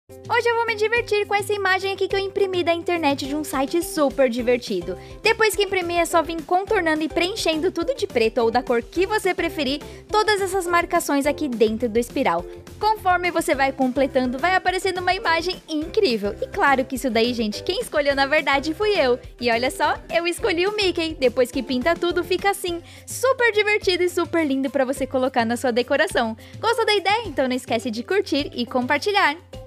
Hoje eu vou me divertir com essa imagem aqui que eu imprimi da internet de um site super divertido. Depois que imprimir é só vir contornando e preenchendo tudo de preto ou da cor que você preferir, todas essas marcações aqui dentro do espiral. Conforme você vai completando, vai aparecendo uma imagem incrível. E claro que isso daí, gente, quem escolheu na verdade fui eu. E olha só, eu escolhi o Mickey. Depois que pinta tudo, fica assim, super divertido e super lindo pra você colocar na sua decoração. Gostou da ideia? Então não esquece de curtir e compartilhar.